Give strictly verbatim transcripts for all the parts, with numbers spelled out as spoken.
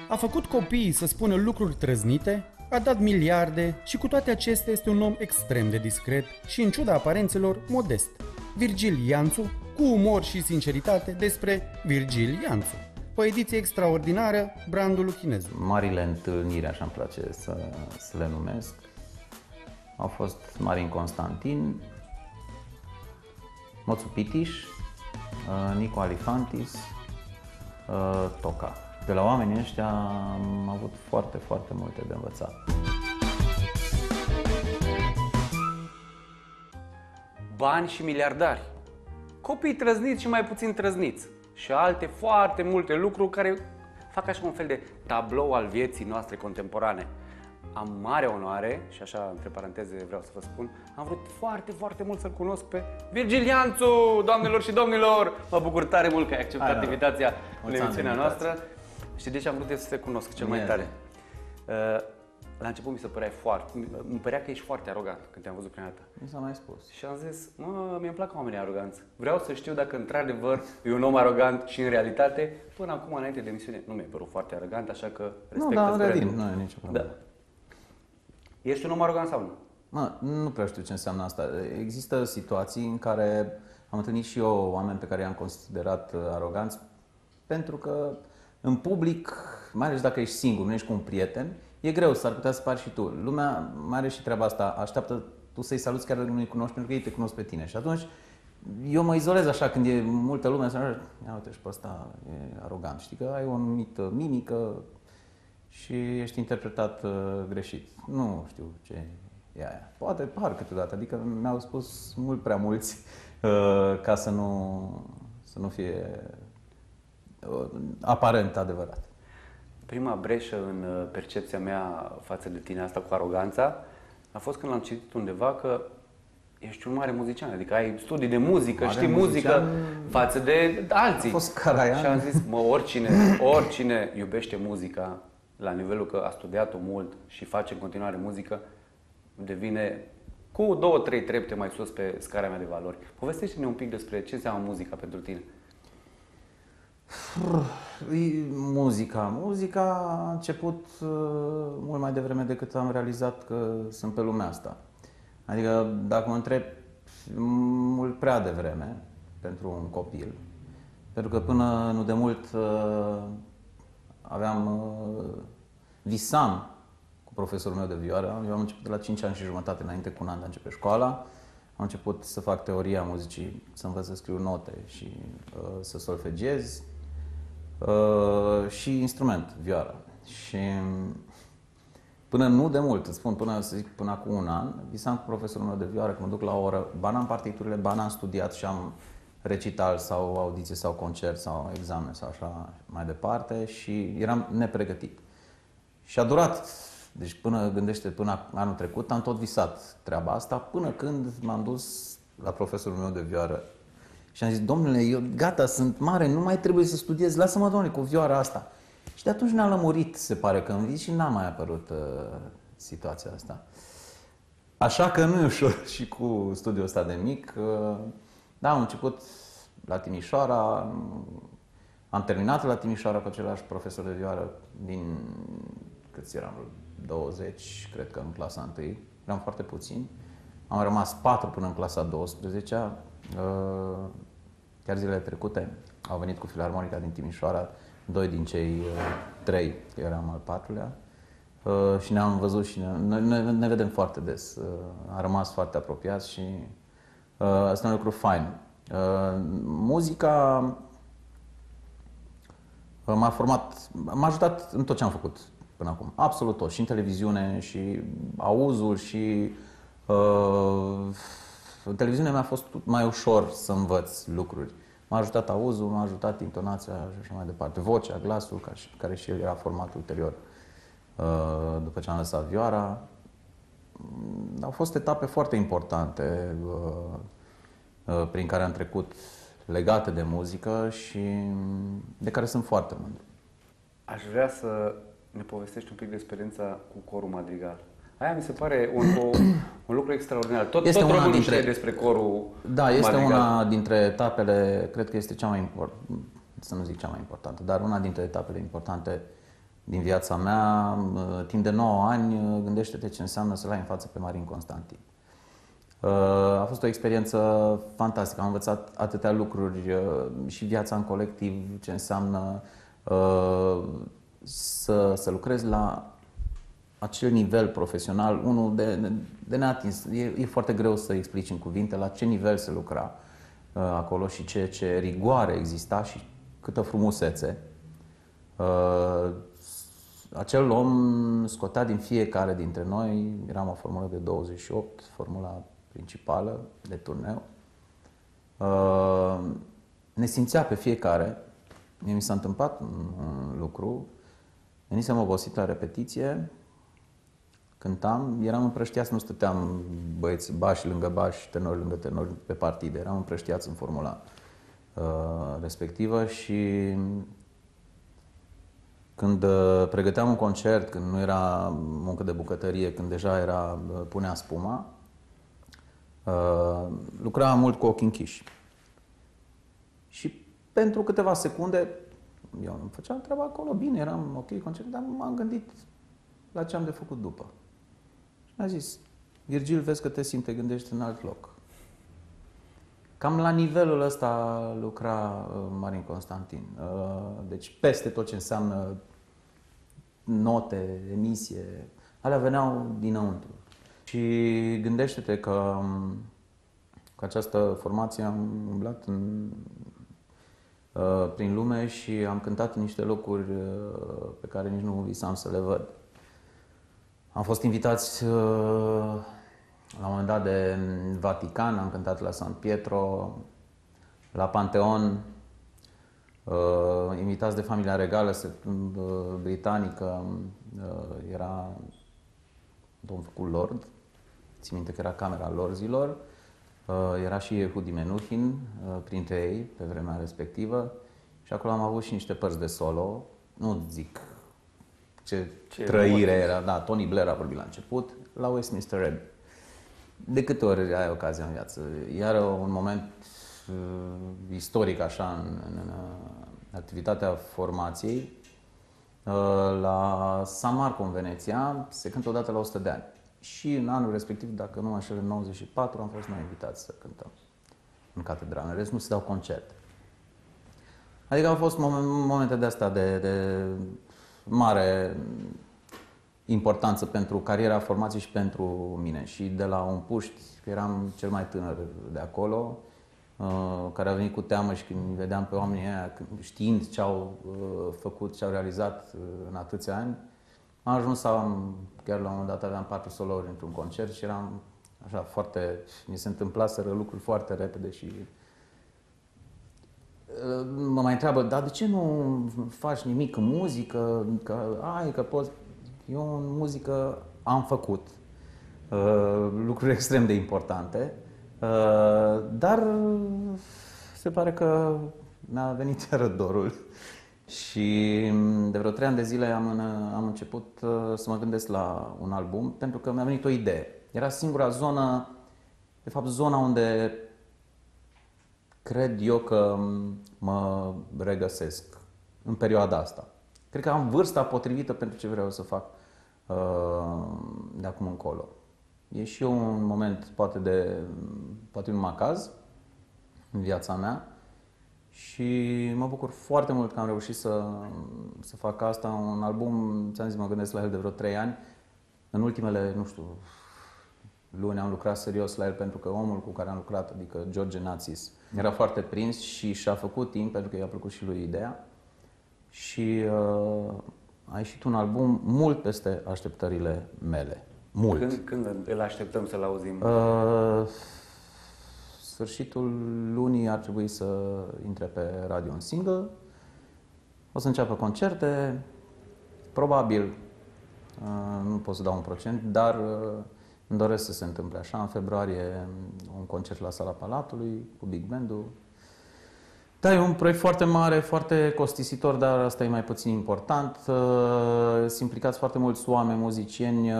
A făcut copiii să spună lucruri trăznite, a dat miliarde și cu toate acestea este un om extrem de discret și, în ciuda aparențelor, modest. Virgil Ianțu, cu umor și sinceritate despre Virgil Ianțu. O ediție extraordinară, brandul Luchinezu. Marile întâlniri, așa îmi place să, să le numesc, au fost Marin Constantin, Moțu Pitiș, Nico Alifantis, Toca. De la oamenii ăștia am avut foarte, foarte multe de învățat. Bani și miliardari, copii trăzniți și mai puțin trăzniți și alte foarte multe lucruri care fac așa un fel de tablou al vieții noastre contemporane. Am mare onoare, și așa între paranteze vreau să vă spun, am vrut foarte, foarte mult să-l cunosc pe Virgil Ianțu, doamnelor și domnilor! Mă bucur tare mult că ai acceptat Hai, invitația în emisiunea noastră. Știi de ce am vrut să te cunosc cel mai tare? La început mi se părea foarte, mi părea că ești foarte arogant când te-am văzut prima dată. Mi s-a mai spus. Și am zis, mă, mi-mi plac oamenii aroganți. Vreau să știu dacă într-adevăr e un om arogant și în realitate. Până acum, înainte de emisiune, nu mi-ai părut foarte arogant, așa că respectă. Nu, da, redim, nu e nicio problemă. Da. Ești un om arogant sau nu? Mă, nu prea știu ce înseamnă asta. Există situații în care am întâlnit și eu oameni pe care i-am considerat aroganți, pentru că în public, mai ales dacă ești singur, nu ești cu un prieten, e greu, s-ar putea să pari și tu. Lumea mai are și treaba asta, așteaptă tu să-i saluți chiar dacă nu-i cunoști, pentru că ei te cunosc pe tine. Și atunci eu mă izolez așa când e multă lume, să ia uite și pe ăsta e arogant. Știi că ai o anumită mimică și ești interpretat uh, greșit. Nu știu ce e aia. Poate par câteodată, adică mi-au spus mult prea mulți uh, ca să nu, să nu fie uh, aparent adevărat. Prima breșă în percepția mea față de tine, asta cu aroganța, a fost când l-am citit undeva că ești un mare muzician, adică ai studii de muzică, mare știi muzică față de alții. A fost Caraian. Și am zis, mă, oricine, oricine iubește muzica, la nivelul că a studiat-o mult și face în continuare muzică, devine cu două, trei trepte mai sus pe scara mea de valori. Povestește-ne un pic despre ce înseamnă muzica pentru tine. Muzica. Muzica a început uh, mult mai devreme decât am realizat că sunt pe lumea asta. Adică, dacă mă întreb, mult prea devreme pentru un copil. Pentru că până nu de mult uh, aveam, uh, visam cu profesorul meu de vioară. Eu am început de la cinci ani și jumătate, înainte cu un an de a începe școala. Am început să fac teoria muzicii, să învăț să scriu note și uh, să solfegiez. Uh, și instrument, vioara. Și până nu de mult, îți spun, până, să zic, până acum un an, visam cu profesorul meu de vioară că mă duc la o oră, ba n-am partiturile, ba n-am studiat și am recital sau audiție sau concert sau examen sau așa mai departe și eram nepregătit. Și a durat, deci până, gândește, până anul trecut, am tot visat treaba asta, până când m-am dus la profesorul meu de vioară. Și am zis, domnule, eu gata, sunt mare, nu mai trebuie să studiez, lasă-mă, domnule, cu vioara asta. Și de atunci ne-a lămurit, se pare că în vis și n-a mai apărut uh, situația asta. Așa că nu e ușor și cu studiul ăsta de mic. Uh, da, am început la Timișoara, am terminat la Timișoara cu același profesor de vioară din, câți eram, douăzeci, cred că în clasa întâi, eram foarte puțini. Am rămas patru până în clasa a douăsprezecea. Uh, chiar zilele trecute au venit cu Filarmonica din Timișoara, doi din cei uh, trei, eu eram al patrulea, uh, și ne-am văzut și ne, ne, ne vedem foarte des. Uh, am rămas foarte apropiați și uh, asta e un lucru fain. Uh, muzica uh, m-a format, m-a ajutat în tot ce am făcut până acum, absolut tot, și în televiziune, și auzul, și uh, în televiziune mi-a fost mai ușor să învăț lucruri. M-a ajutat auzul, m-a ajutat intonația și așa mai departe. Vocea, glasul, care și el era format ulterior după ce am lăsat vioara. Au fost etape foarte importante prin care am trecut legate de muzică și de care sunt foarte mândru. Aș vrea să ne povestești un pic de experiența cu corul madrigal. Aia mi se pare un, o, un lucru extraordinar. Tot, este tot românul dintre, știe despre corul Da, este madrigal. Una dintre etapele, cred că este cea mai importantă, să nu zic cea mai importantă, dar una dintre etapele importante din viața mea, timp de nouă ani, gândește-te ce înseamnă să-l ai în față pe Marin Constantin. A fost o experiență fantastică, am învățat atâtea lucruri și viața în colectiv, ce înseamnă să, să lucrezi la acel nivel profesional, unul de, de, de neatins. E, e foarte greu să explici în cuvinte la ce nivel se lucra acolo și ce, ce rigoare exista și câtă frumusețe. Acel om scotea din fiecare dintre noi, eram o formulă de douăzeci și opt, formula principală de turneu. Ne simțea pe fiecare. Mie mi s-a întâmplat un lucru. Venisem obosit la repetiție, cântam, eram împrăștiați, nu stăteam băieți bași lângă bași, tenori lângă tenori pe partide, eram împrăștiați în formula respectivă și când pregăteam un concert, când nu era muncă de bucătărie, când deja era punea spuma, lucram mult cu ochii închiși. Și pentru câteva secunde, eu îmi făceam treaba acolo, bine, eram ok, concert, dar m-am gândit la ce am de făcut după. Și mi-a zis, Virgil, vezi că te simți, te gândești în alt loc. Cam la nivelul ăsta lucra Marin Constantin. Deci peste tot ce înseamnă note, emisie, alea veneau dinăuntru. Și gândește-te că cu această formație am umblat în, prin lume și am cântat în niște locuri pe care nici nu visam să le văd. Am fost invitați la un moment dat de Vatican, am cântat la San Pietro, la Panteon, invitați de familia regală britanică, era domnul făcut Lord, țin minte că era Camera Lorzilor, era și Yehudi Menuhin printre ei pe vremea respectivă și acolo am avut și niște părți de solo, nu zic ce, ce trăire era, da, Tony Blair a vorbit la început, la Westminster Abbey. De câte ori ai ocazia în viață? Iar un moment uh, istoric așa în, în, în activitatea formației, uh, la San Marco în Veneția, se cântă odată la o sută de ani. Și în anul respectiv, dacă nu mă înșel, în nouăzeci și patru, am fost noi invitați să cântăm în catedrală. În rest nu se dau concerte. Adică au fost momente de astea de, de mare importanță pentru cariera formației și pentru mine. Și de la un puști, că eram cel mai tânăr de acolo, care a venit cu teamă și când vedeam pe oamenii ăia, știind ce au făcut, ce au realizat în atâția ani, am ajuns să am, chiar la un moment dat aveam patru solouri într-un concert și eram așa foarte, mi se întâmplaseră lucruri foarte repede și mă mai întreabă, dar de ce nu faci nimic în muzică, că ai, că poți. Eu în muzică am făcut uh, lucruri extrem de importante, uh, dar se pare că mi-a venit iară dorul și de vreo trei ani de zile am, în, am început uh, să mă gândesc la un album pentru că mi-a venit o idee. Era singura zonă, de fapt zona unde cred eu că mă regăsesc în perioada asta. Cred că am vârsta potrivită pentru ce vreau să fac de acum încolo. E și eu un moment poate de, poate un macaz în viața mea și mă bucur foarte mult că am reușit să, să fac asta. Un album, ți-am zis, mă gândesc la el de vreo trei ani. În ultimele, nu știu, luni am lucrat serios la el pentru că omul cu care am lucrat, adică George Natsis, era foarte prins și și-a făcut timp pentru că i-a plăcut și lui ideea. Și uh, a ieșit un album mult peste așteptările mele. Mult. Când, când îl așteptăm să-l auzim? Uh, sfârșitul lunii ar trebui să intre pe radio un single. O să înceapă concerte. Probabil, uh, nu pot să dau un procent, dar uh, îmi doresc să se întâmple așa. În februarie un concert la Sala Palatului cu Big Band-ul. Da, e un proiect foarte mare, foarte costisitor, dar asta e mai puțin important. Sunt implicați foarte mulți oameni, muzicieni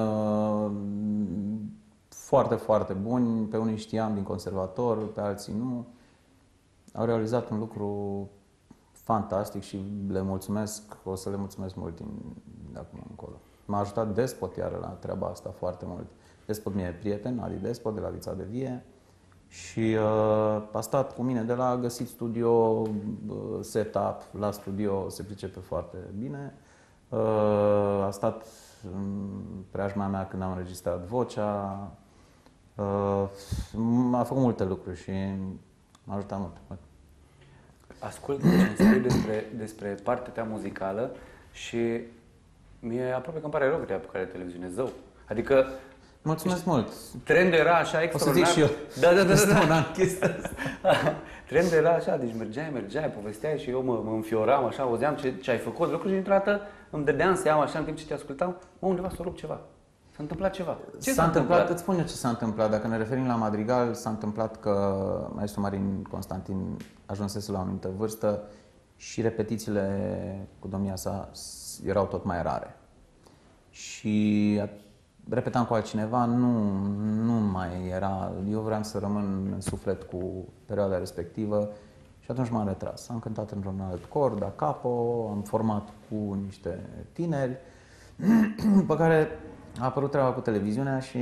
foarte, foarte buni. Pe unii știam din conservator, pe alții nu. Au realizat un lucru fantastic și le mulțumesc, o să le mulțumesc mult din, de acum încolo. M-a ajutat Despot iară la treaba asta foarte mult. Despot mi-e prieten, Adi Despot, de la Vița de Vie. Și uh, a stat cu mine de la găsit studio, uh, setup, la studio se pricepe foarte bine. Uh, a stat în preajma mea când am înregistrat vocea. Uh, a făcut multe lucruri și m-a ajutat mult. Ascult ce îmi spui despre, despre partea ta muzicală și mie aproape că îmi pare rău că te-ai apucat de televiziune, zău. Adică mulțumesc mult! Trendul era așa extraordinar. O să zic și eu. Da, da, da, da, da. Trendul era așa, deci mergeai, mergeai, povesteai și eu mă, mă înfioram așa, auzeam ce, ce ai făcut, lucruri și dintr-o dată îmi dădeam seama așa în timp ce te ascultam, mă, undeva s-a rupt ceva. S-a întâmplat ceva. Ce s-a întâmplat? Îți spun eu ce s-a întâmplat. Dacă ne referim la Madrigal, s-a întâmplat că maestru Marin Constantin ajunsese la o anumită vârstă și repetițiile cu domnia sa erau tot mai rare. Și repetam cu altcineva, nu, nu mai era, eu vreau să rămân în suflet cu perioada respectivă și atunci m-am retras. Am cântat într-un alt cor, da capo, am format cu niște tineri, pe care a apărut treaba cu televiziunea și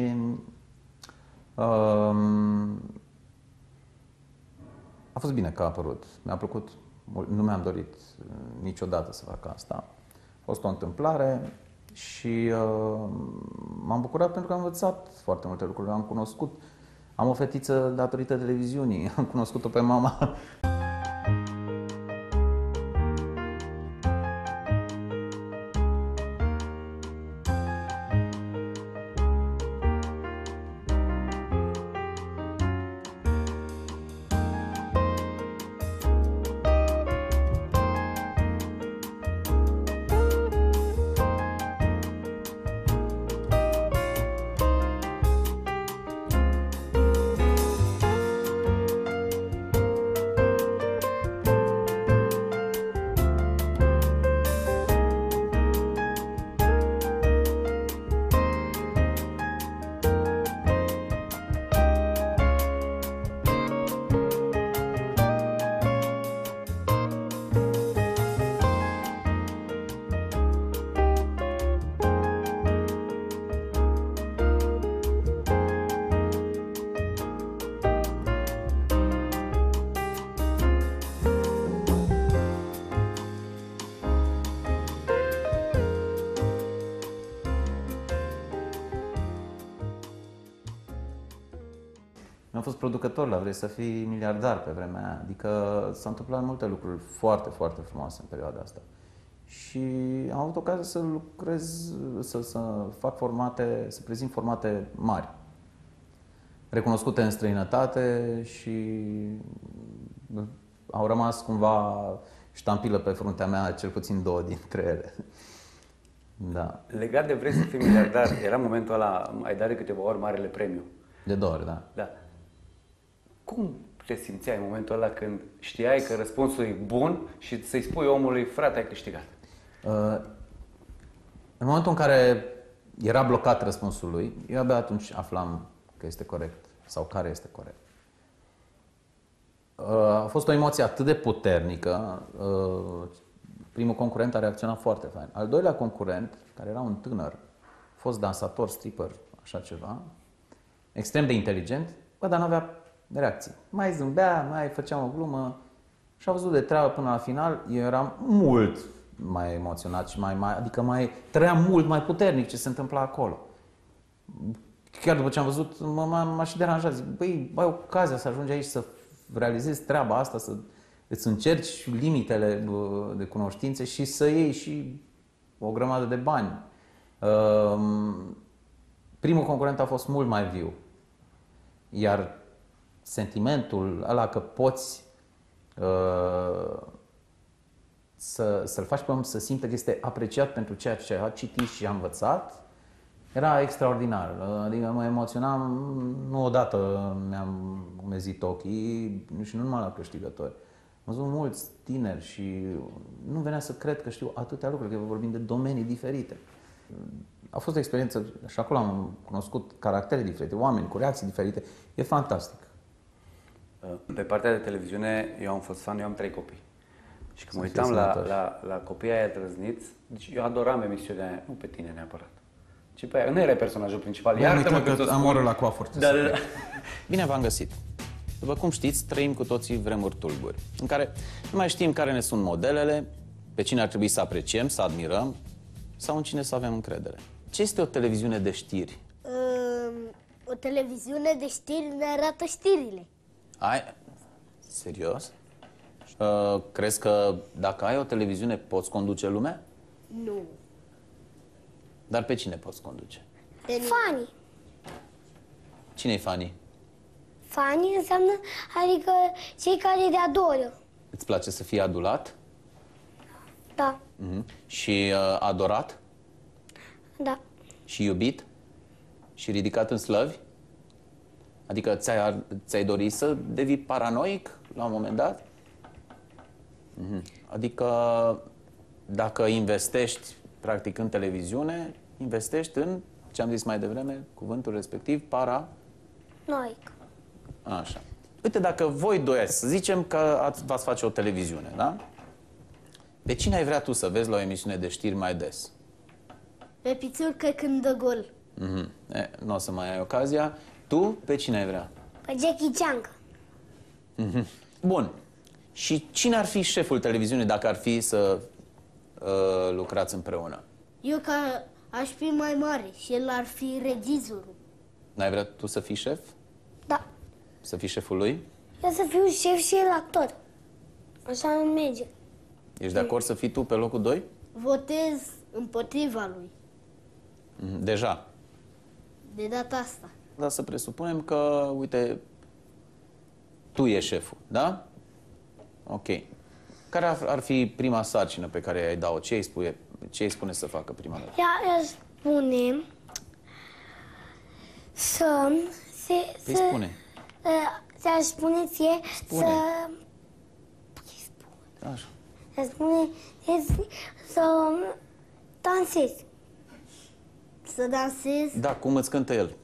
um, a fost bine că a apărut. Mi-a plăcut, nu mi-am dorit niciodată să fac asta. A fost o întâmplare. Și uh, m-am bucurat pentru că am învățat foarte multe lucruri. Am cunoscut, am o fetiță datorită televiziunii, am cunoscut-o pe mama. Am fost producător la Vrei să fii miliardar pe vremea aia. Adică s-au întâmplat multe lucruri foarte, foarte frumoase în perioada asta. Și am avut ocazia să lucrez, să, să fac formate, să prezint formate mari, recunoscute în străinătate și au rămas cumva ștampilă pe fruntea mea, cel puțin două dintre ele. Da. Legat de Vrei să fii miliardar, era momentul ăla, ai dat de câteva ori marele premiu. De două ori, da. Da. Cum te simțeai în momentul ăla când știai că răspunsul e bun și să-i spui omului, frate, ai câștigat? Uh, în momentul în care era blocat răspunsul lui, eu abia atunci aflam că este corect sau care este corect. Uh, a fost o emoție atât de puternică. Uh, primul concurent a reacționat foarte fain. Al doilea concurent, care era un tânăr, fost dansator, stripper, așa ceva, extrem de inteligent, bă, dar nu avea reacții. Mai zâmbea, mai făcea o glumă și a văzut de treabă până la final. Eu eram mult mai emoționat și mai, mai adică mai trăiam mult mai puternic ce se întâmpla acolo. Chiar după ce am văzut, m-a și deranjat. Zic, băi, ai ocazia să ajungi aici să realizezi treaba asta, să îți încerci limitele de cunoștințe și să iei și o grămadă de bani. Primul concurent a fost mult mai viu. Iar sentimentul ăla că poți uh, să, să-l faci pe om să simtă că este apreciat pentru ceea ce a citit și a învățat, era extraordinar. Adică mă emoționam, nu odată mi-am umezit ochii și nu numai la câștigători. Am văzut mulți tineri și nu venea să cred că știu atâtea lucruri, că vorbim de domenii diferite. A fost o experiență și acolo am cunoscut caractere diferite, oameni cu reacții diferite. E fantastic. Pe partea de televiziune, eu am fost fan, eu am trei copii. Și când mă uitam la, la, la copiii aia trăzniți, deci eu adoram emisiunea aia, nu pe tine neapărat, ci pe aia. Nu erai personajul principal. Iartă-mă că am oră la coafor. Da, da, da. Bine v-am găsit. După cum știți, trăim cu toții vremuri tulburi, în care nu mai știm care ne sunt modelele, pe cine ar trebui să apreciem, să admirăm, sau în cine să avem încredere. Ce este o televiziune de știri? Um, o televiziune de știri ne arată știrile. Ai... Serios? Uh, crezi că dacă ai o televiziune poți conduce lumea? Nu. Dar pe cine poți conduce? Fanii. Cine-i fanii? Fanii înseamnă, adică cei care te adoră. Îți place să fii adulat? Da. Uh-huh. Și uh, adorat? Da. Și iubit? Și ridicat în slăvi? Adică ți-ai, ți-ai dorit să devii paranoic la un moment dat? Uh-huh. Adică dacă investești practic în televiziune, investești în, ce am zis mai devreme, cuvântul respectiv, para... Noic. Așa. Uite, dacă voi doi, să zicem că ați, v-ați face o televiziune, da? Pe cine ai vrea tu să vezi la o emisiune de știri mai des? Pe Pițurcă când dă gol. Mm-hmm. E, nu o să mai ai ocazia. Tu, pe cine ai vrea? Pe Jackie Chan. Mm-hmm. Bun. Și cine ar fi șeful televiziunii dacă ar fi să uh, lucrați împreună? Eu ca aș fi mai mare și el ar fi regizorul. N-ai vrea tu să fii șef? Da. Să fii șeful lui? Eu să fiu șef și el actor. Așa nu merge. Ești de acord să fii tu pe locul doi? Votez împotriva lui. Mm-hmm. Deja. De data asta. Dar să presupunem că, uite, tu ești șeful, da? Ok. Care ar, ar fi prima sarcină pe care ai da-o? Ce îi spune, ce îi spune să facă prima dată? Ea își spune să... Se, Păi să spune. Ți-aș spune ție Spune. să... Așa. Ți-aș spune ție să dansezi. Să dansezi. Da, cum îți cântă el?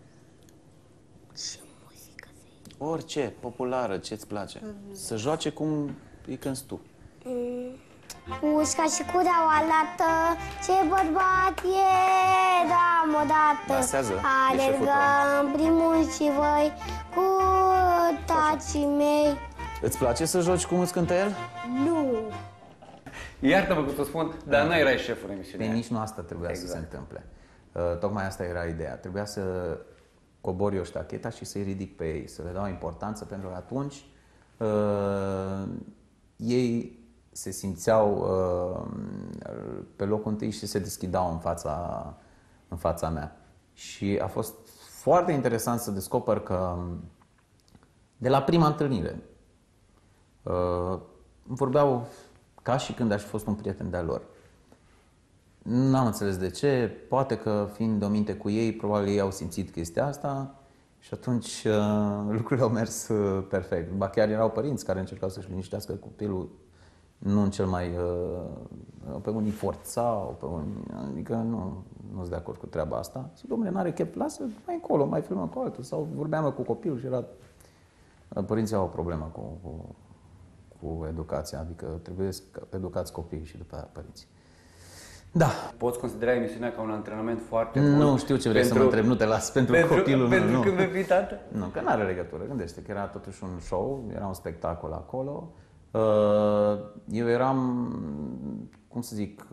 Ce muzică să Orice, populară, ce-ți place. Să joace cum îi cânti tu. Pușca și cureaua lată, ce bărbat e, dam odată. Dansează, e șeful tău. Alergăm primul și voi cu tacii mei. Îți place să joci cum îți cântă el? Nu. Iartă-mă că ți spun, dar nu erai șeful emisiunii. Păi nici nu asta trebuia exact. să se întâmple. Uh, tocmai asta era ideea. Trebuia să cobor eu ștacheta și să-i ridic pe ei, să le dau importanță, pentru că atunci uh, ei se simțeau uh, pe locul întâi și se deschidau în fața, în fața mea. Și a fost foarte interesant să descoper că de la prima întâlnire uh, vorbeau ca și când aș fi fost un prieten de-al lor. N-am înțeles de ce, poate că fiind de o minte cu ei, probabil ei au simțit chestia asta și atunci uh, lucrurile au mers uh, perfect. Ba chiar erau părinți care încercau să-și liniștească copilul, nu în cel mai... Uh, pe unii forțau, pe unii, adică nu nu sunt de acord cu treaba asta. Zic, dom'le, n-are chef, lasă mai încolo, mai filmăm cu altul. Sau vorbeam cu copilul și era... Părinții au o problemă cu, cu, cu educația, adică trebuie să educați copiii și după aia părinții. Da. Poți considera emisiunea ca un antrenament foarte bun? Nu știu ce vrei pentru, să mă întreb, nu te las pentru, pentru copilul pentru meu. Pentru când vei fi tată? Nu, că n-are legătură. Gândește că era totuși un show, era un spectacol acolo. Eu eram, cum să zic,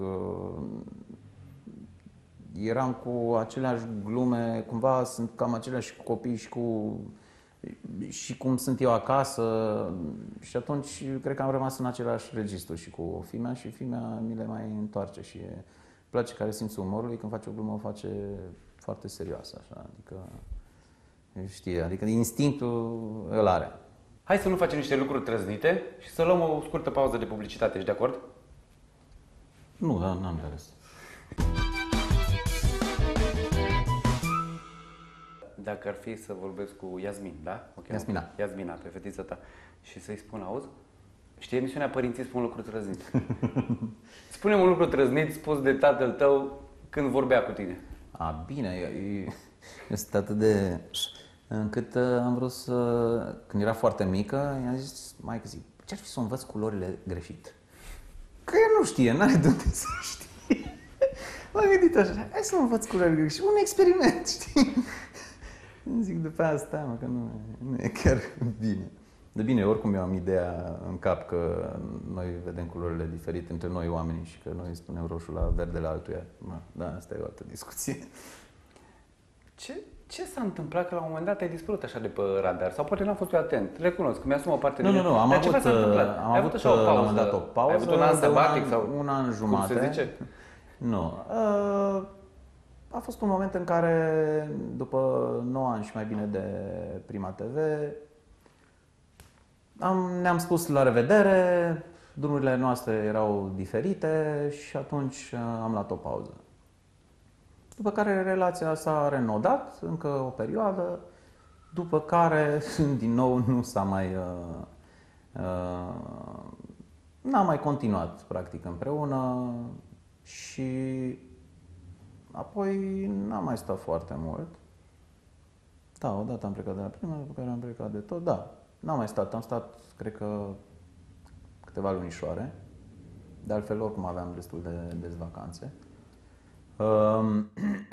eram cu aceleași glume, cumva sunt cam aceleași copii și cu și cum sunt eu acasă și atunci cred că am rămas în același registru și cu fimea și fimea mi le mai întoarce și îmi place care simțul umorului, când face o glumă o face foarte serioasă, așa, adică știe, adică instinctul îl are. Hai să nu facem niște lucruri trăznite și să luăm o scurtă pauză de publicitate, ești de acord? Nu, dar n-am de ales. Dacă ar fi să vorbesc cu Iasmin, da? Okay, Iasmina. Iasmina, pe fetița ta. Și să-i spun, auzi, știi emisiunea Părinții spun lucruri trăznite. Spune-mi un lucru trăznit spus de tatăl tău când vorbea cu tine. A, bine, eu, eu sunt atât de... încât am vrut să... Când era foarte mică, i-am zis, maică, zic, ce-ar fi să o învăț culorile greșit? nu știe, n-are de unde să știe. M-am gândit așa, hai să mă învăț curări grec și un experiment, știi? Zic, după aia stai, mă, că nu, nu e chiar bine. De bine, oricum eu am ideea în cap că noi vedem culorile diferite între noi oamenii și că noi spunem roșu la verdele altuia. Mă, da, asta e o altă discuție. Ce, ce s-a întâmplat că la un moment dat ai dispărut așa de pe radar? Sau poate n-am fost eu atent. Recunosc că mi-asum o parte nu, din... Nu, nu, am Dar avut, ceva s-a întâmplat? am ai avut, avut așa o pauză? la un moment dat o pauză. Ai avut un an sabatic sau... Un an jumate. Cum se zice? Nu. A fost un moment în care, după nouă ani și mai bine de Prima T V, am, ne-am spus la revedere, drumurile noastre erau diferite și atunci am luat o pauză. După care relația s-a renodat încă o perioadă, după care, din nou, nu s-a mai... Uh, uh, n-am mai continuat, practic, împreună și apoi n-am mai stat foarte mult. Da, odată am plecat de la prima, după care am plecat de tot, da. N-am mai stat, am stat, cred că, câteva lunișoare. De altfel, oricum aveam destul de des vacanțe. Um,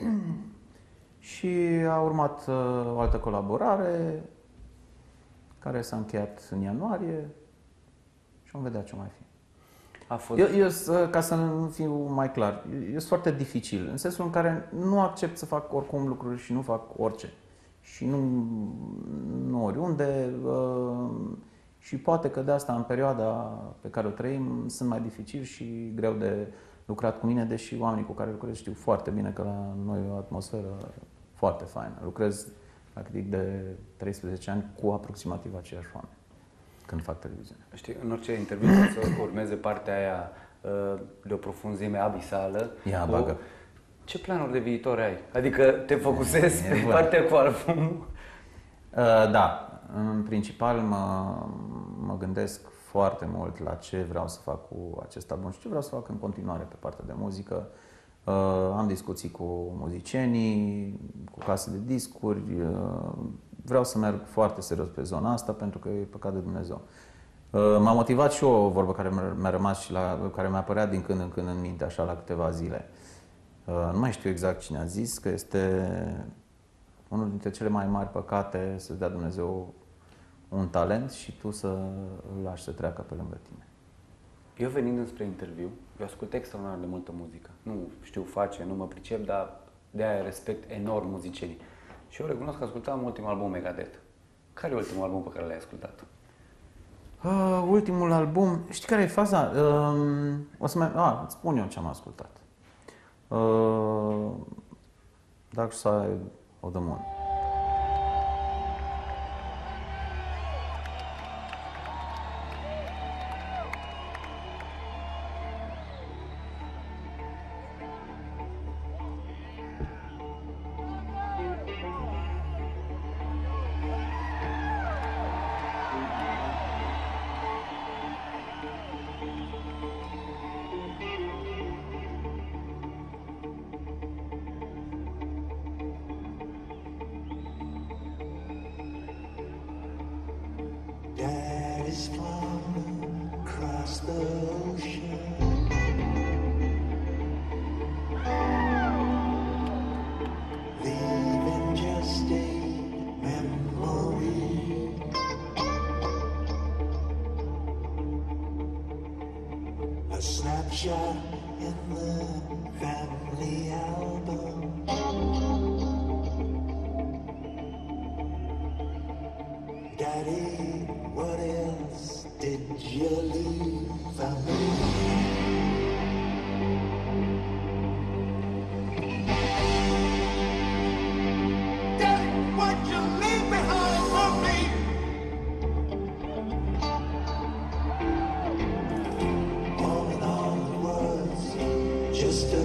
și a urmat uh, o altă colaborare care s-a încheiat în ianuarie și vom vedea ce mai fi. A fost... Eu, eu, ca să fiu mai clar, eu sunt foarte dificil, în sensul în care nu accept să fac oricum lucruri și nu fac orice. Și nu, nu oriunde. Uh, și poate că de asta, în perioada pe care o trăim, sunt mai dificil și greu de lucrat cu mine, deși oamenii cu care lucrez știu foarte bine că la noi e o atmosferă foarte faină. Lucrez, practic, de treisprezece ani cu aproximativ aceiași oameni când fac televiziune. Știi, în orice interviu să urmeze partea aia de o profunzime abisală. Ia, cu... bagă. Ce planuri de viitor ai? Adică te focusezi pe partea cu albumul? Uh, da. În principal mă, mă gândesc foarte mult la ce vreau să fac cu acest album și ce vreau să fac în continuare pe partea de muzică. Uh, am discuții cu muzicienii, cu case de discuri. Uh, vreau să merg foarte serios pe zona asta pentru că e păcat de Dumnezeu. Uh, m-a motivat și o vorbă care mi-a rămas și la, care mi-a apăreat din când în când în minte, așa la câteva zile. Uh, nu mai știu exact cine a zis, că este unul dintre cele mai mari păcate să-ți dea Dumnezeu un talent și tu să îl lași să treacă pe lângă tine. Eu venind înspre interviu, eu ascult extraordinar de multă muzică. Nu știu face, nu mă pricep, dar de aia respect enorm muzicienii. Și eu recunosc că ascultam ultimul album Megadeth. Care e ultimul album pe care l-ai ascultat? Uh, ultimul album, știi care e faza? Uh, o să mai, ah, îți spun eu ce am ascultat. Uh, Dark Side of the Moon. Just a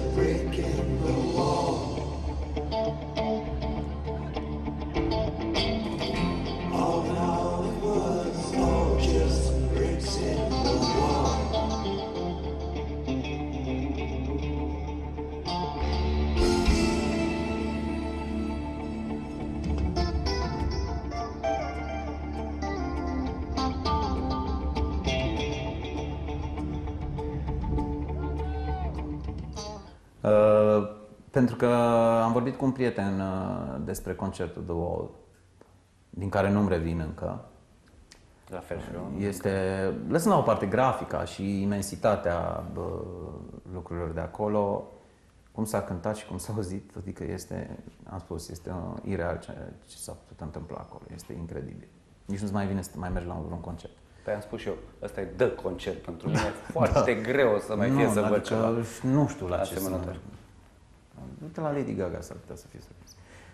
Uh, pentru că am vorbit cu un prieten uh, despre concertul The Wall, din care nu-mi revin încă. La fel și eu. Este, lăsând la o parte grafica și imensitatea bă, lucrurilor de acolo, cum s-a cântat și cum s-a auzit, adică este, am spus, este uh, ireal ce, ce s-a putut întâmpla acolo, este incredibil. Nici nu-ți mai vine să mai mergi la un concert. Păi am spus și eu, ăsta e the concert pentru mine, foarte da. greu să mai fie nu, să văd adică, ceva. Nu știu la ce să... Uite la Lady Gaga s-ar putea să fie surprins.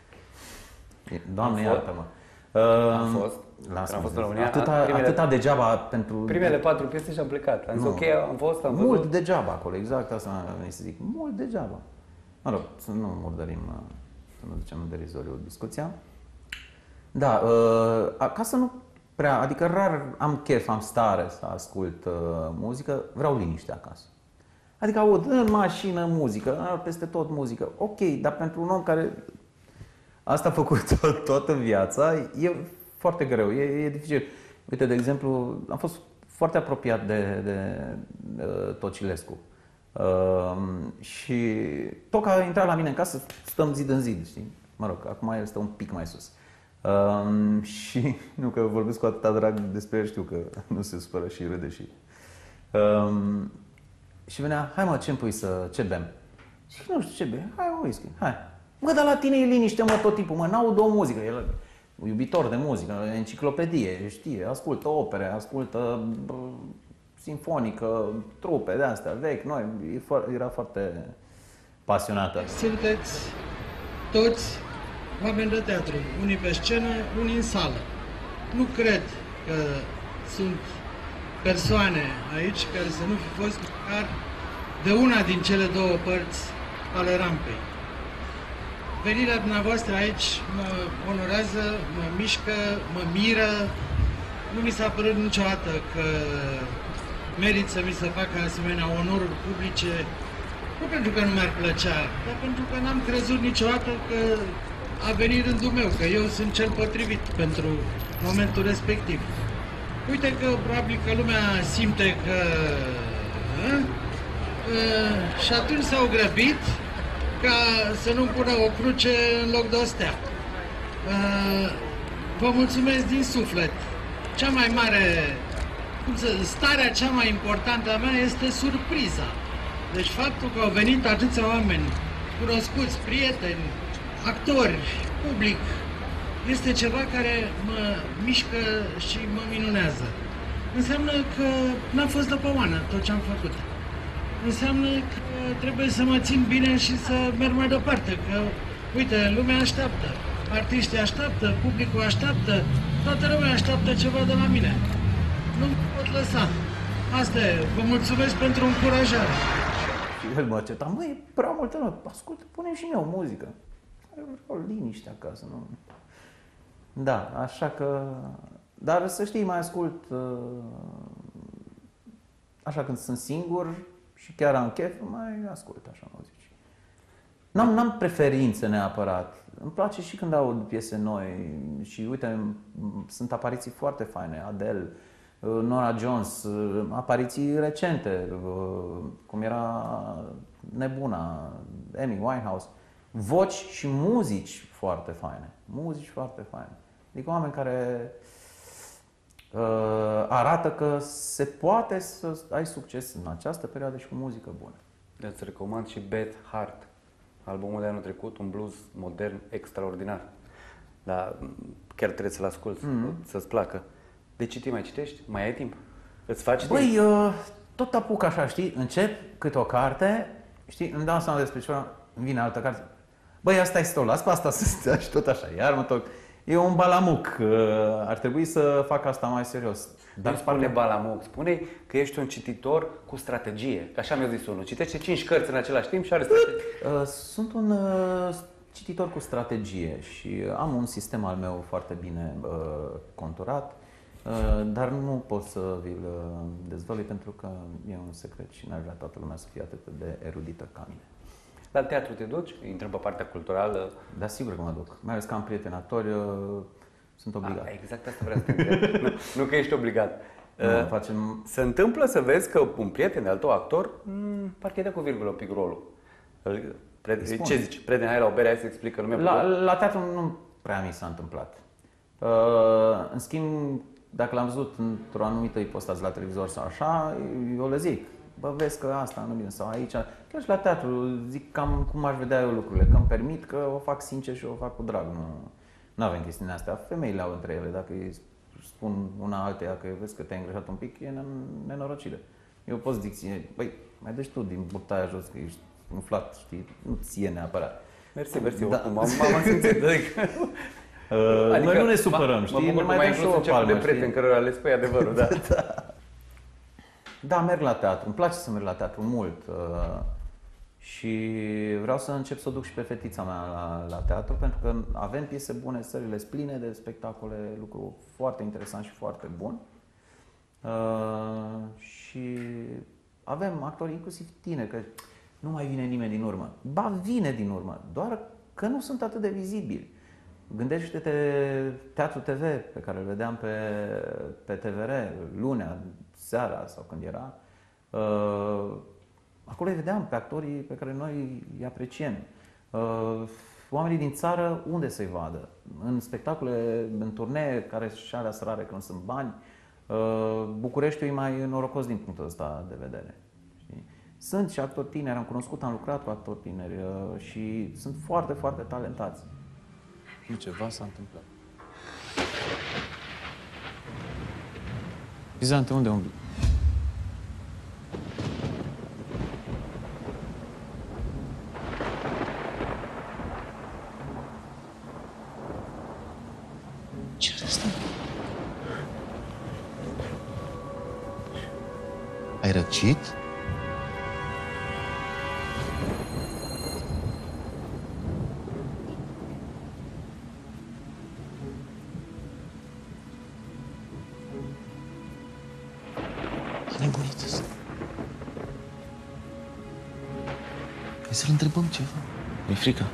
Doamne, iartă-mă. Am fost, am fost în România. Atâta, primele, atâta degeaba pentru... Primele patru piese și am plecat. Am zis, ok, am fost, am văzut. Mult degeaba acolo, exact asta am venit să zic. Mult degeaba. Mă rog, să nu murdărim, să nu ducem în derizoriu discuția. Da, ca să nu prea, adică rar am chef, am stare să ascult muzică, vreau liniște acasă. Adică aud în mașină muzică, peste tot muzică, ok, dar pentru un om care asta a făcut tot, tot în viața, e foarte greu, e, e dificil. Uite, de exemplu, am fost foarte apropiat de, de, de Tocilescu. Uh, și tot că a intrat la mine în casă, stăm zi în zi, știi? Mă rog, acum el stă un pic mai sus. Uh, și nu că vorbesc cu atâta drag despre el, știu că nu se supără și râde și... Uh, și venea, hai mă, ce-mi pui să, ce bem? Și nu știu ce bem, hai o whisky, hai. Mă, dar la tine e liniște, mă, tot timpul, mă, n-aud o muzică. El e iubitor de muzică, enciclopedie, știe, ascultă opere, ascultă bă, simfonică, trupe de astea, vechi, noi, era foarte pasionată. Sunteți toți oameni de teatru, unii pe scenă, unii în sală. Nu cred că sunt persoane aici care să nu fi fost măcar de una din cele două părți ale rampei. Venirea dumneavoastră aici mă onorează, mă mișcă, mă miră. Nu mi s-a părut niciodată că merit să mi se facă asemenea onoruri publice, nu pentru că nu mi-ar plăcea, dar pentru că n-am crezut niciodată că a venit rândul meu, că eu sunt cel potrivit pentru momentul respectiv. Uite că probabil că lumea simte că... A? A, și atunci s-au grăbit ca să nu pună o cruce în loc de o stea. Uh, vă mulțumesc din suflet. Cea mai mare, cum să, starea cea mai importantă a mea este surpriza. Deci faptul că au venit atâția oameni cunoscuți, prieteni, actori, public, este ceva care mă mișcă și mă minunează. Înseamnă că n-am fost de pomană tot ce am făcut. Înseamnă că trebuie să mă țin bine și să merg mai departe, că, uite, lumea așteaptă, artiștii așteaptă, publicul așteaptă, toată lumea așteaptă ceva de la mine. Nu pot lăsa. Asta e, vă mulțumesc pentru încurajare. Și el mă certa, măi, e prea multă lume, ascultă, pune și eu muzică. Eu vreau liniște acasă, nu? Da, așa că... Dar să știi, mai ascult, așa când sunt singur, și chiar am chef, mai ascult așa muzici. N-am, n-am preferințe neapărat. Îmi place și când aud piese noi și uite, sunt apariții foarte faine. Adele, Norah Jones, apariții recente, cum era Nebuna, Amy Winehouse. Voci și muzici foarte faine. Muzici foarte faine. Adică oameni care uh, arată că se poate să ai succes în această perioadă și cu muzică bună. Îți recomand și Beth Hart, albumul de anul trecut, un blues modern extraordinar. Dar chiar trebuie să-l asculti, mm-hmm. să-ți placă. De citit mai citești? Mai ai timp? Îți faci Băi, timp? uh, tot apuc așa, știi? Încep câte o carte, știi? Îmi dau seama despre ceva, îmi vine altă carte. Băi, asta e stol, las pe asta să stea și tot așa. Iar mă tot... E un balamuc, ar trebui să fac asta mai serios. Dar nu spune balamuc, spune că ești un cititor cu strategie. Că așa mi-a zis unul, citește cinci cărți în același timp și are strategie. Sunt un cititor cu strategie și am un sistem al meu foarte bine conturat, dar nu pot să vi-l dezvălui pentru că e un secret și n-ar vrea toată lumea să fie atât de erudită ca mine. La teatru te duci? Intrăm pe partea culturală? Da, sigur că mă duc. Mai ales că am prieteni actori, sunt obligat. A, exact asta vreau să te întreb. nu, nu că ești obligat. Nu, uh, facem... Se întâmplă să vezi că un prieten de-al tău actor m- parcă e de cu virgulă un pic rolul. Ce zici? Prieteni, hai la o bere, hai să explică lumea. La, la teatru nu prea mi s-a întâmplat. Uh, în schimb, dacă l-am văzut într-o anumită ipostază la televizor sau așa, eu le zic, bă, vezi că asta nu bine, sau aici. Chiar și la teatru zic cam cum aș vedea eu lucrurile, că îmi permit, că o fac sincer și o fac cu drag. Nu, nu avem chestiunea astea. Femeile au între ele, dacă îi spun una alteia că vezi că te-ai îngrășat un pic, e nenorocire. Eu pot zic ție, băi, mai dă-și tu din burtaia jos, că ești umflat, știi, nu ție neapărat. Mersi, mersi, da. m-am simțit. Adică, adică, noi nu ne supărăm, știi? Mă bucur că mai ai un cercul de prieteni care le spui adevărul, da. da. Da, merg la teatru, îmi place să merg la teatru mult. Și vreau să încep să o duc și pe fetița mea la, la teatru, pentru că avem piese bune, sările sunt pline de spectacole, lucru foarte interesant și foarte bun. Și avem actori, inclusiv tineri, că nu mai vine nimeni din urmă. Ba, vine din urmă, doar că nu sunt atât de vizibili. Gândește-te Teatru T V pe care îl vedeam pe, pe T V R, lunea, seara sau când era. Uh, acolo îi vedeam pe actorii pe care noi îi apreciem. Uh, oamenii din țară, unde să-i vadă? În spectacole, în turnee, care și alea sunt rare, că nu sunt bani. Uh, Bucureștiul e mai norocos din punctul ăsta de vedere. Știi? Sunt și actori tineri, am cunoscut, am lucrat cu actori tineri uh, și sunt foarte, foarte talentați. Nu, ceva s-a întâmplat. Bizante, unde umbli? Ce-s asta? Ai răcit? Hai să-l întrebăm ceva. Mi-e frică.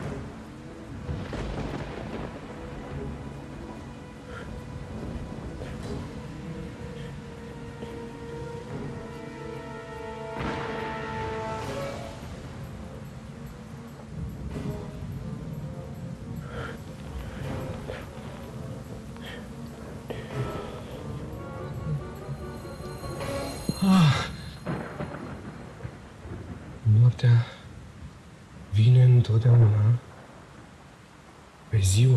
Noaptea vine întotdeauna pe ziua.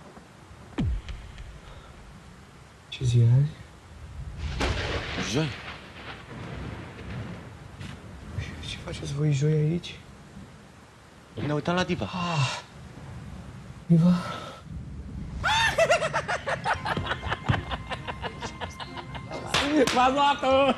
Ce zi e azi? Joi. Ce faceți voi joi aici? Ne uitam la Diva. Ah, Diva? M-a luat-o!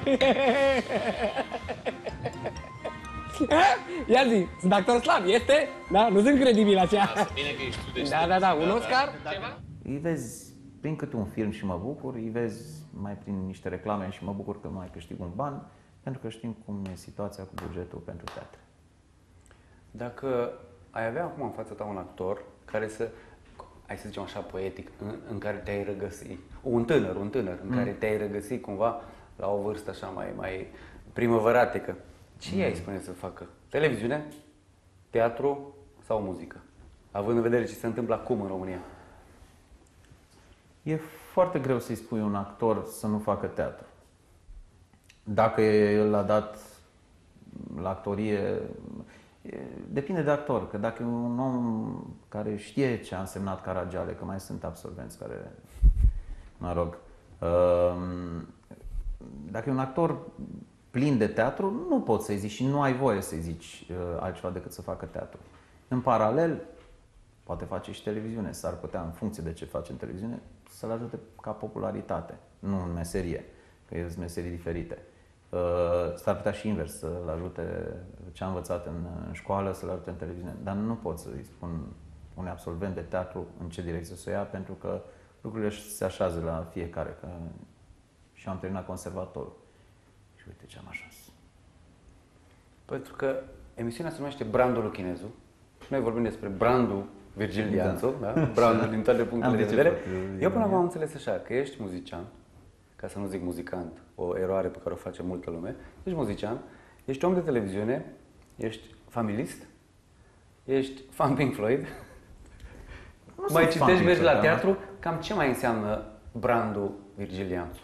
Ia zi, sunt actor slab, este? Da? Nu sunt credibil așa. Bine că ești tu de Da, da, da, un Oscar? Ceva? Îi vezi prin câte un film și mă bucur, îi vezi mai prin niște reclame și mă bucur că mai câștig un ban, pentru că știm cum e situația cu bugetul pentru teatre. Dacă ai avea acum în fața ta un actor care să, hai să zicem așa poetic, în, în care te-ai regăsi, un tânăr, un tânăr, în mm. care te-ai regăsi cumva la o vârstă așa mai, mai primăvăratică, ce mm. ai spune să facă? Televiziune, teatru sau muzică? Având în vedere ce se întâmplă acum în România. E foarte greu să-i spui un actor să nu facă teatru. Dacă el a dat la actorie, depinde de actor, că dacă e un om care știe ce a însemnat Caragiale, că mai sunt absolvenți care, mă rog, dacă e un actor plin de teatru, nu poți să-i zici și nu ai voie să-i zici altceva decât să facă teatru. În paralel, poate face și televiziune, s-ar putea, în funcție de ce face în televiziune, să-l ajute ca popularitate, nu în meserie, că sunt meserii diferite. S-ar putea și invers, să-l ajute ce a învățat în, în școală, să-l ajute în televiziune. Dar nu pot să-i spun unui absolvent de teatru în ce direcție să o ia, pentru că lucrurile se așează la fiecare. Că și am terminat conservatorul. Și uite ce am ajuns. Pentru că emisiunea se numește Brandul lui Chinezu. Noi vorbim despre brandul Virgil Dianțu, da. Da? Brandul din toate punctele de vedere. Eu până acum am înțeles așa, că ești muzician, ca să nu zic muzicant, o eroare pe care o face multă lume. Ești muzician, ești om de televiziune, ești familist ești fan Pink Floyd, Nu mai sunt fan citești, Pink mergi Floyd, la da. teatru, cam ce mai înseamnă brandul Virgil Ianțu?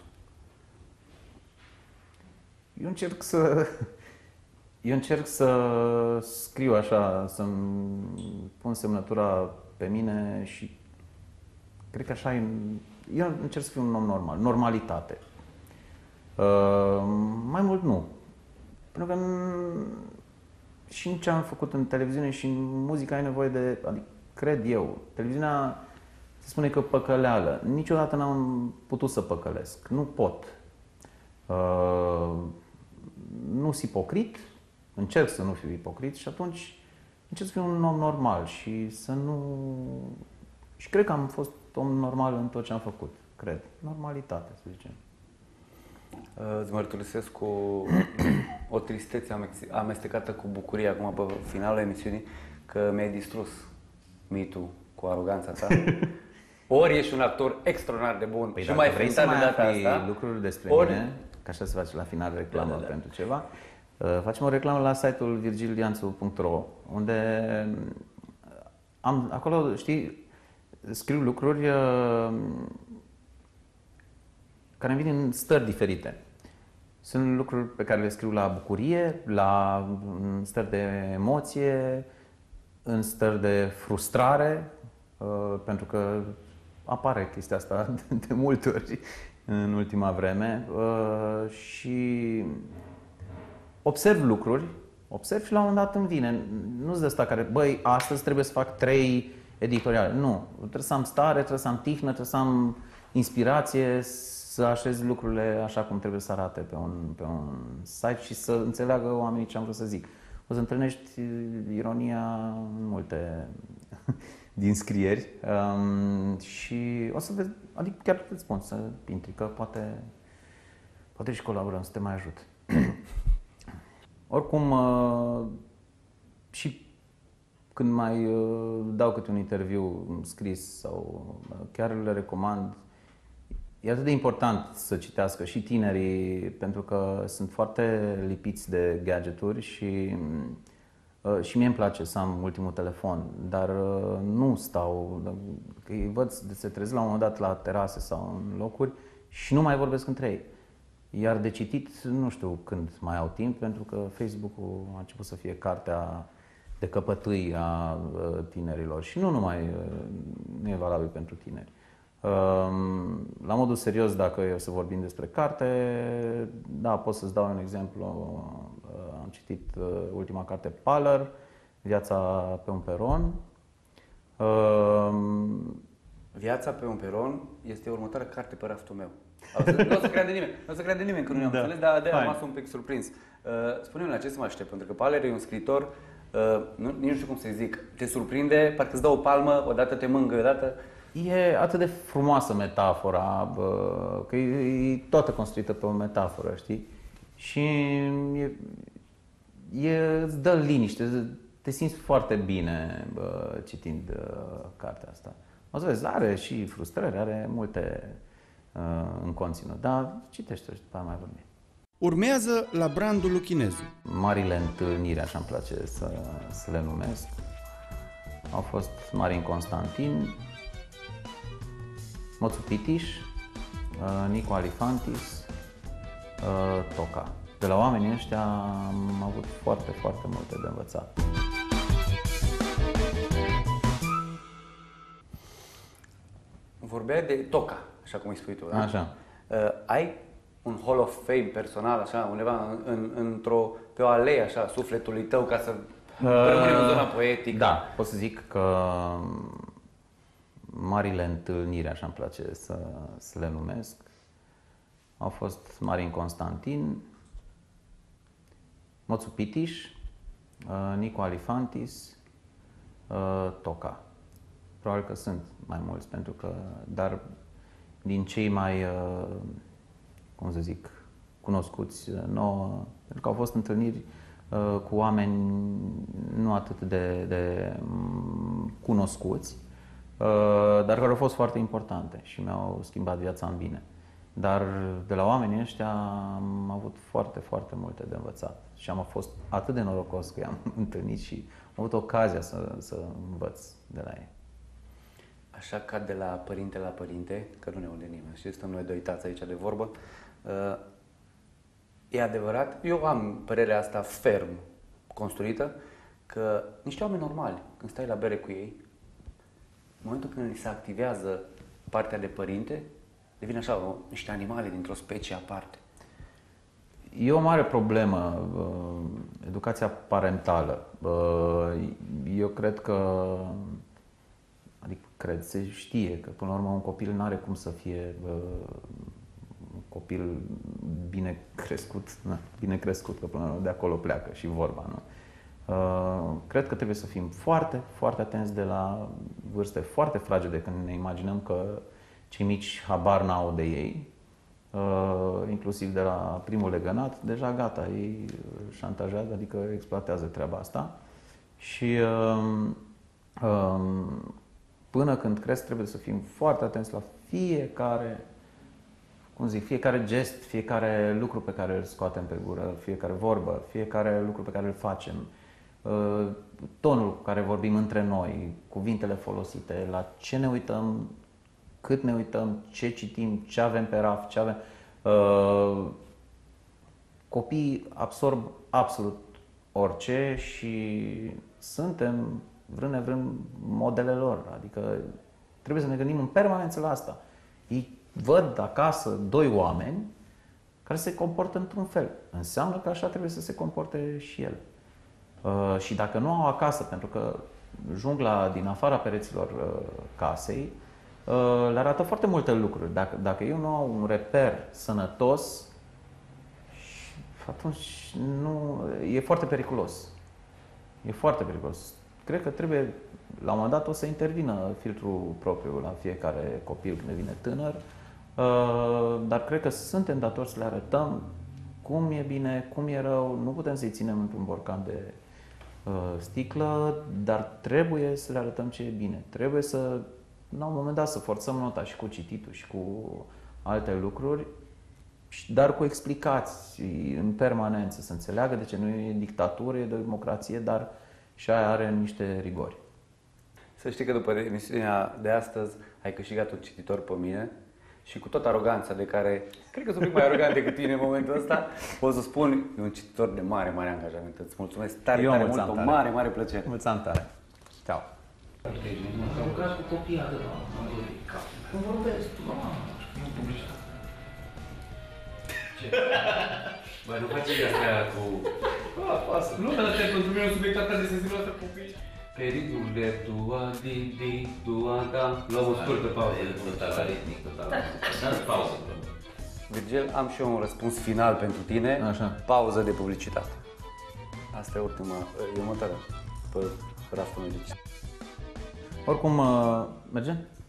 Eu încerc să... Eu încerc să scriu așa, să-mi pun semnătura pe mine și cred că așa e... Eu încerc să fiu un om normal, normalitate. Uh, mai mult nu. Pentru că în- și în ce am făcut în televiziune și în muzică ai nevoie de... Adică, cred eu, televiziunea se spune că păcăleală. Niciodată n-am putut să păcălesc. Nu pot. Uh, nu sunt ipocrit, încerc să nu fiu ipocrit și atunci încerc să fiu un om normal și să nu... Și cred că am fost om normal în tot ce am făcut, cred. Normalitate, să zicem. Uh, Îți mărturisesc cu o tristețe amex- amestecată cu bucurie acum pe finalul emisiunii că mi-ai distrus mitul cu aroganța ta. Ori ești un actor extraordinar de bun Păi și dacă mai vrei să frintat de mai data afli asta, lucruri despre ori- mine, că așa se face la final reclamă Da, da, da. pentru ceva, uh, facem o reclamă la site-ul virgil ianțu punct ro, unde am, acolo, știi, scriu lucruri uh, care îmi vin în stări diferite. Sunt lucruri pe care le scriu la bucurie, la în stări de emoție, în stări de frustrare, uh, pentru că apare chestia asta de multe ori în ultima vreme uh, și observ lucruri, observ și la un moment dat îmi vine. Nu-ți de asta care, băi, astăzi trebuie să fac trei editoriale. Nu, trebuie să am stare, trebuie să am tihnă, trebuie să am inspirație, să așez lucrurile așa cum trebuie să arate pe un, pe un site și să înțeleagă oamenii ce am vrut să zic. O să întâlnești ironia în multe din scrieri um, și o să vezi, adică chiar îți spun să intri, că poate, poate și colaborăm, să te mai ajut. Oricum, uh, și când mai uh, dau câte un interviu scris sau uh, chiar le recomand, e atât de important să citească și tinerii, pentru că sunt foarte lipiți de gadgeturi și, uh, și mie îmi place să am ultimul telefon, dar uh, nu stau, că îi văd, se trezesc la un moment dat la terase sau în locuri și nu mai vorbesc între ei. Iar de citit, nu știu când mai au timp, pentru că Facebook-ul a început să fie cartea de căpătâi a tinerilor și nu numai, nu e valabil pentru tineri. La modul serios, dacă e să vorbim despre carte, da, pot să-ți dau un exemplu. Am citit ultima carte, Paler, Viața pe un peron. Viața pe un peron este următoarea carte pe raftul meu. Nu o să crede nimeni, nu o să crede nimeni că nu i-am da. înțeles, dar de-aia am rămas un pic surprins. Uh, spune-mi la ce să mă aștept, pentru că Paler e un scriitor, uh, nu, nici nu știu cum să-i zic, te surprinde, parcă îți dă o palmă, odată te mângă, odată... E atât de frumoasă metafora, bă, că e, e toată construită pe o metaforă, știi? Și e, e, îți dă liniște, te simți foarte bine bă, citind uh, cartea asta. O să vezi, are și frustrări, are multe uh, în conținut, dar citește și după aia mai vorbim. Urmează la brandul Luchinezu. Marile întâlniri, așa îmi place să, să le numesc, au fost Marin Constantin, Moțu Pitiș, Nicu Alifantis, Toca. De la oamenii ăștia am avut foarte, foarte multe de învățat. Vorbeai de Toca, așa cum îi spui tu, da? Așa. Uh, ai un Hall of Fame personal, așa, undeva în, în, într-o, pe o alee, așa, sufletului tău, ca să uh, rămânem în zona poetică? Da, pot să zic că marile întâlniri, așa îmi place să, să le numesc, au fost Marin Constantin, Moțu Pitiș, Nicu Alifantis, Toca. Probabil că sunt mai mulți, pentru că, dar din cei mai, cum să zic, cunoscuți nouă, pentru că au fost întâlniri cu oameni nu atât de, de cunoscuți, dar care au fost foarte importante și mi-au schimbat viața în bine. Dar de la oamenii ăștia am avut foarte, foarte multe de învățat și am fost atât de norocos că i-am întâlnit și am avut ocazia să, să învăț de la ei. Așa ca de la părinte la părinte, că nu ne unde nimeni, și stăm noi doi tați aici de vorbă, e adevărat, eu am părerea asta ferm construită, că niște oameni normali, când stai la bere cu ei, în momentul când li se activează partea de părinte, devin așa o, niște animale dintr-o specie aparte. E o mare problemă, educația parentală. Eu cred că, adică cred, se știe că până la urmă un copil nu are cum să fie un copil bine crescut, na, bine crescut, că până la urmă de acolo pleacă și vorba, nu? Cred că trebuie să fim foarte, foarte atenți de la vârste foarte fragede, când ne imaginăm că cei mici habar n-au de ei, inclusiv de la primul legănat, deja gata, ei șantajează, adică exploatează treaba asta. Și până când cresc trebuie să fim foarte atenți la fiecare, cum zic, fiecare gest, fiecare lucru pe care îl scoatem pe gură, fiecare vorbă, fiecare lucru pe care îl facem, tonul cu care vorbim între noi, cuvintele folosite, la ce ne uităm, cât ne uităm, ce citim, ce avem pe raft, ce avem. Copiii absorb absolut orice și suntem, vrând nevrând, modelele lor. Adică trebuie să ne gândim în permanență la asta. Ei văd acasă doi oameni care se comportă într-un fel. Înseamnă că așa trebuie să se comporte și el. Uh, și dacă nu au acasă, pentru că jungla din afara pereților uh, casei, uh, le arată foarte multe lucruri. Dacă, dacă eu nu au un reper sănătos, atunci nu, e foarte periculos. E foarte periculos. Cred că trebuie, la un moment dat, o să intervină filtrul propriu la fiecare copil când devine tânăr, uh, dar cred că suntem datori să le arătăm cum e bine, cum e rău. Nu putem să-i ținem într-un borcan de sticlă, dar trebuie să le arătăm ce e bine. Trebuie să, la un moment dat, să forțăm nota și cu cititul și cu alte lucruri, dar cu explicații în permanență, să înțeleagă de ce nu e dictatură, e democrație, dar și aia are niște rigori. Să știi că după emisiunea de astăzi ai câștigat un cititor pe mine și cu toată aroganța de care, cred că sunt un pic mai arogant decât tine în momentul ăsta, pot să spun, e un cititor de mare, mare angajament. Îți mulțumesc tare, Eu tare mult, o mare, mare plăcere. Mulțumesc tare. Ciao. Am lucrat cu copiii de la cap. Când vorbesc, nu am publicitate. Ce? Băi, nu faci astea cu... Ah, pasă. Nu, dar pentru mine e un subiect atât de sensibil ăsta copii. Peridurile, tua, di, di, tua, da. Luăm o scurtă pauză. Total ritmic, total. Dați pauză. Virgil, am și eu un răspuns final pentru tine. Așa. Pauză de publicitate. Asta e ultima, e următoarea pe raftul meu. Oricum, merge?